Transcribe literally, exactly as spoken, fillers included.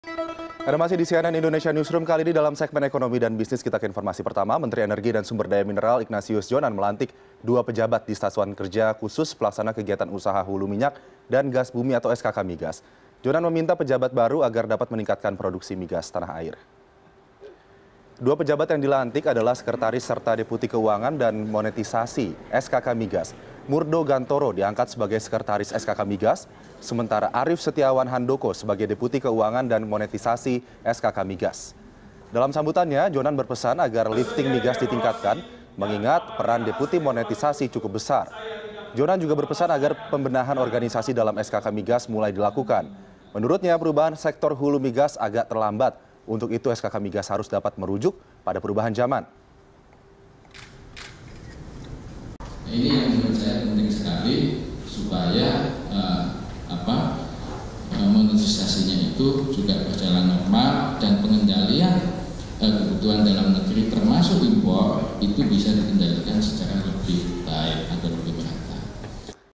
Ada masih di C N N Indonesia Newsroom. Kali ini dalam segmen ekonomi dan bisnis kita ke informasi pertama. Menteri Energi dan Sumber Daya Mineral Ignatius Jonan melantik dua pejabat di Satuan Kerja Khusus Pelaksana Kegiatan Usaha Hulu Minyak dan Gas Bumi atau S K K Migas. Jonan meminta pejabat baru agar dapat meningkatkan produksi migas tanah air. Dua pejabat yang dilantik adalah Sekretaris serta Deputi Keuangan dan Monetisasi S K K Migas. Murdo Gantoro diangkat sebagai Sekretaris S K K Migas, sementara Arief Setiawan Handoko sebagai Deputi Keuangan dan Monetisasi S K K Migas. Dalam sambutannya, Jonan berpesan agar lifting migas ditingkatkan, mengingat peran Deputi Monetisasi cukup besar. Jonan juga berpesan agar pembenahan organisasi dalam S K K Migas mulai dilakukan. Menurutnya, perubahan sektor hulu migas agak terlambat. Untuk itu, S K K Migas harus dapat merujuk pada perubahan zaman. Ini yang menurut saya penting sekali supaya eh, apa eh, monetisasinya itu juga berjalan normal dan pengendalian eh, kebutuhan dalam negeri termasuk impor itu bisa dikendalikan secara lebih